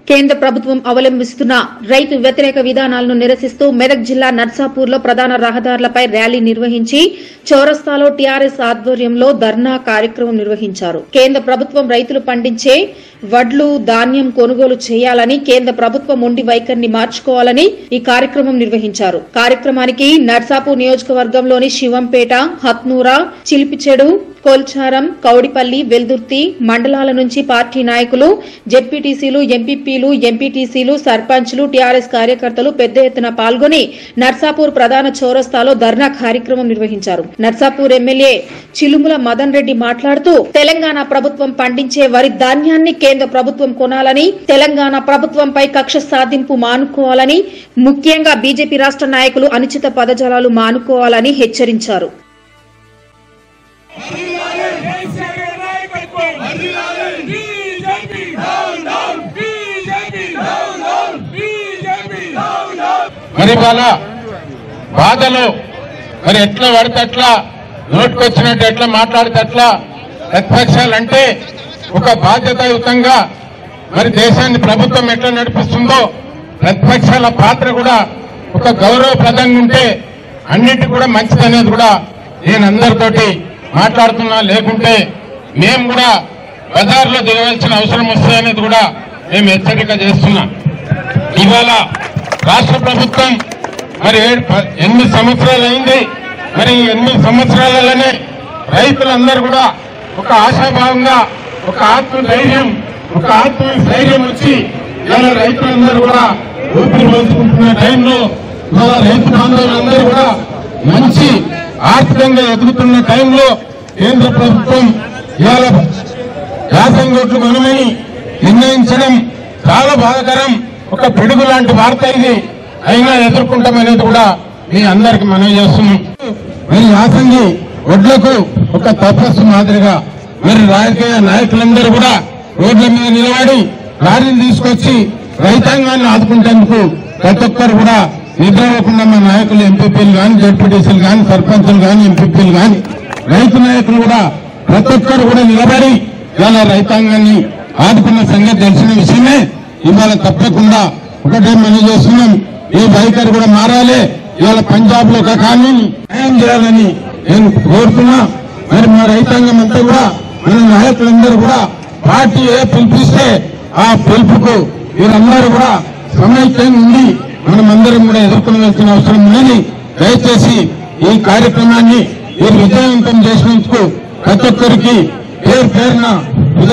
కేంద్ర ప్రభుత్వం అవలంబిస్తున్న రైతు వ్యతిరేక విధానాలను నిరసిస్తూ మెదక్ జిల్లా నర్సాపూర్లో ప్రధాన రహదారులపై ర్యాలీ నిర్వహించి చౌరస్తాలో టీఆర్ఎస్ ఆధ్వర్యంలో ధర్నా కార్యక్రమం నిర్వహించారు. కేంద్ర ప్రభుత్వం రైతులు పండించే వడ్లు ధాన్యం కొనుగోలు చేయాలని, కేంద్ర ప్రభుత్వం మొండి వైఖరిని మార్చుకోవాలని ఈ కార్యక్రమం నిర్వహించారు. కార్యక్రమానికి నర్సాపూర్ నియోజకవర్గంలోని శివంపేట, హత్నూరా, చిలిపిచెడు, కోల్చారం, కౌడిపల్లి, వెల్దుర్తి మండలాల నుంచి పార్టీ నాయకులు, జెడ్పీటీసీలు, ఎంపీపీలు, ఎంపీటీసీలు, సర్పంచ్లు, టీఆర్ఎస్ కార్యకర్తలు పెద్ద ఎత్తున పాల్గొని నర్సాపూర్ ప్రధాన చౌరస్తాలో ధర్నా కార్యక్రమం నిర్వహించారు. నర్సాపూర్ ఎమ్మెల్యే చిలుముల మదన్ రెడ్డి మాట్లాడుతూ తెలంగాణ ప్రభుత్వం పండించే వరి ధాన్యాన్ని కేంద్ర ప్రభుత్వం కొనాలని, తెలంగాణ ప్రభుత్వంపై కక్ష సాధింపు మానుకోవాలని, ముఖ్యంగా బీజేపీ రాష్ట్ర నాయకులు అనుచిత పదజాలాలు మానుకోవాలని హెచ్చరించారు. మరి వాళ్ళ బాధలు మరి ఎట్లా పడితే అట్లా నోటుకొచ్చినట్టు ఎట్లా మాట్లాడితే అట్లా ప్రతిపక్షాలంటే ఒక బాధ్యతాయుతంగా మరి దేశాన్ని ప్రభుత్వం ఎట్లా నడిపిస్తుందో ప్రతిపక్షాల పాత్ర కూడా ఒక గౌరవప్రదంగా ఉంటే అన్నిటి కూడా మంచిదనేది కూడా నేను అందరితోటి మాట్లాడుతున్నా. లేకుంటే మేము కూడా బజార్లో దిగవలసిన అవసరం వస్తాయనేది కూడా మేము హెచ్చరిక చేస్తున్నా. ఇవాళ రాష్ట్ర ప్రభుత్వం మరి 8 సంవత్సరాలు అయింది. మరి 8 సంవత్సరాలలోనే రైతులందరూ కూడా ఒక ఆశాభావంగా ఒక ఆత్మస్థైర్యం వచ్చి ఇలా రైతులందరూ కూడా ఊపిరి పోసుకుంటున్న టైంలో రైతు బాంధవులందరూ కూడా మంచి ఆర్థికంగా ఎదుగుతున్న టైంలో కేంద్ర ప్రభుత్వం ఇవాళ యాసంగి ఓట్లు కొనమని నిర్ణయించడం చాలా బాధాకరం. ఒక పిడుగు లాంటి వార్త ఇది. అయినా ఎదుర్కొంటామనేది కూడా మీ అందరికి మనవి చేస్తున్నాం. మరి యాసంగి ఒడ్లకు ఒక తపస్సు మాదిరిగా మరి రాజకీయ నాయకులందరూ కూడా రోడ్ల మీద నిలబడి లారీలు తీసుకొచ్చి రైతాంగాన్ని ఆదుకుంటేందుకు ప్రతి ఒక్కరు కూడా నిద్రపోకుండా మా నాయకులు ఎంపీపీలు కానీ, జెడ్పీటీసీలు కానీ, సర్పంచులు కానీ, ఎంపీపీలు కానీ, రైతు నాయకులు కూడా ప్రతి ఒక్కరు కూడా నిలబడి ఇవాళ రైతాంగాన్ని ఆదుకున్న సంగతి తెలిసిన విషయమే. ఇవాళ తప్పకుండా ఒకటే మనం చేస్తున్నాం, ఈ వైఖరి కూడా మారాలి. ఇవాళ పంజాబ్ లో ఒక కానూని న్యాయం చేయాలని నేను కోరుతున్నా. మరి మా రైతాంగం అంతా కూడా మన నాయకులందరూ కూడా పార్టీ ఏ పిలిపిస్తే ఆ పిలుపుకు వీరందరూ కూడా సమైక్యంగా ఉండి మనమందరం కూడా ఎదుర్కొనవలసిన అవసరం ఉందని దయచేసి ఈ కార్యక్రమాన్ని మీరు విజయవంతం చేసినందుకు ప్రతి ఒక్కరికి పేరు పేరున